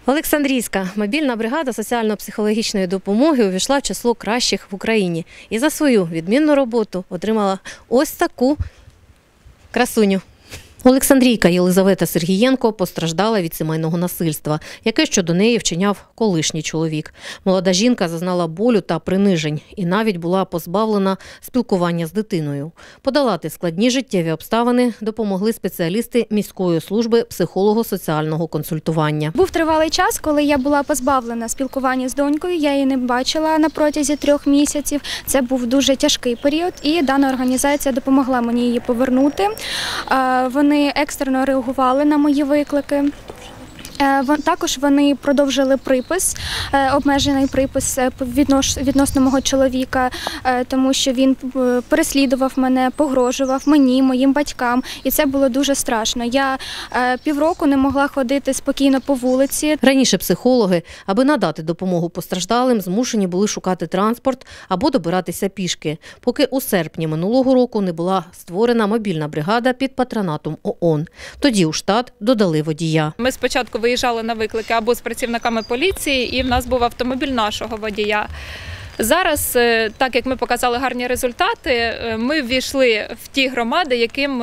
Олександрійська мобільна бригада соціально-психологічної допомоги увійшла в число кращих в Україні і за свою відмінну роботу отримала ось таку красуню. Олександрійка Єлизавета Сергієнко постраждала від сімейного насильства, яке щодо неї вчиняв колишній чоловік. Молода жінка зазнала болю та принижень і навіть була позбавлена спілкування з дитиною. Подолати складні життєві обставини допомогли спеціалісти міської служби психолого-соціального консультування. Був тривалий час, коли я була позбавлена спілкування з донькою, я її не бачила на протязі 3 місяців. Це був дуже тяжкий період і дана організація допомогла мені її повернути. Вони екстрено реагували на мої виклики. Також вони продовжили припис, обмежений припис відносно мого чоловіка, тому що він переслідував мене, погрожував мені, моїм батькам, і це було дуже страшно. Я півроку не могла ходити спокійно по вулиці. Раніше психологи, аби надати допомогу постраждалим, змушені були шукати транспорт або добиратися пішки, поки у серпні минулого року не була створена мобільна бригада під патронатом ООН. Тоді у штат додали водія. Ми спочатку виїжджали на виклики або з працівниками поліції, і в нас був автомобіль нашого водія. Зараз, так як ми показали гарні результати, ми ввійшли в ті громади, яким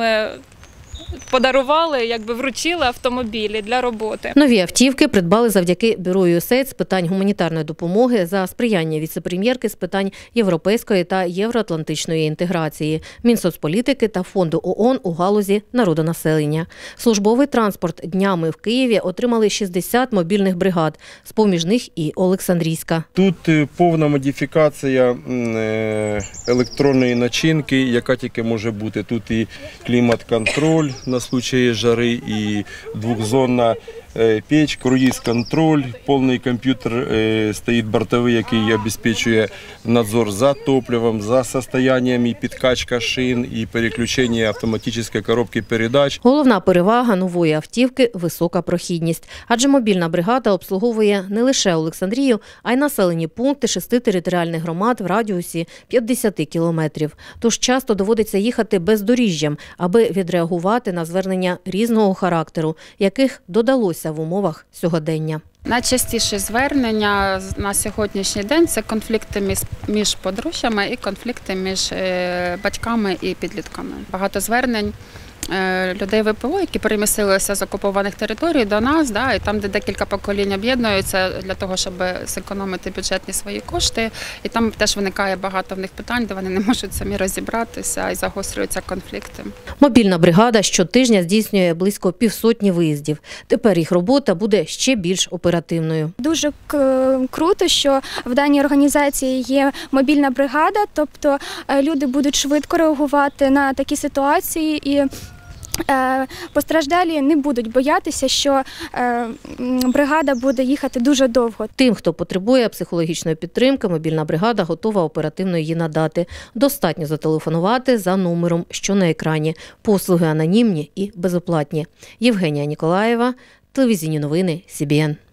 подарували, вручили автомобілі для роботи. Нові автівки придбали завдяки Бюро USAID з питань гуманітарної допомоги за сприяння віце-прем'єрки з питань європейської та євроатлантичної інтеграції, Мінсоцполітики та Фонду ООН у галузі народонаселення. Службовий транспорт днями в Києві отримали 60 мобільних бригад, з-поміж них і Олександрійська. Тут повна модифікація електронної начинки, яка тільки може бути. Тут і клімат-контроль на случаї жари, і двохзонна печь, круїз-контроль, повний комп'ютер стоїть бортовий, який забезпечує надзор за топливом, за станом, і підкачка шин, і переключення автоматичної коробки передач. Головна перевага нової автівки – висока прохідність. Адже мобільна бригада обслуговує не лише Олександрію, а й населені пункти 6 територіальних громад в радіусі 50 кілометрів. Тож часто доводиться їхати бездоріжжям, аби відреагувати на звернення різного характеру, яких додалося в умовах сьогодення. Найчастіші звернення на сьогоднішній день – це конфлікти між подружжями і конфлікти між батьками і підлітками. Багато звернень людей ВПО, які перемістилися з окупованих територій до нас, і там, де декілька поколінь об'єднуються для того, щоб зекономити бюджетні свої кошти. І там теж виникає багато в них питань, де вони не можуть самі розібратися і загострюються конфлікти. Мобільна бригада щотижня здійснює близько 500 виїздів. Тепер їх робота буде ще більш оперативною. Дуже круто, що в даній організації є мобільна бригада, тобто люди будуть швидко реагувати на такі ситуації і постраждалі не будуть боятися, що бригада буде їхати дуже довго. Тим, хто потребує психологічної підтримки, мобільна бригада готова оперативно її надати. Достатньо зателефонувати за номером, що на екрані. Послуги анонімні і безоплатні. Євгенія Ніколаєва, телевізійні новини СІБІН.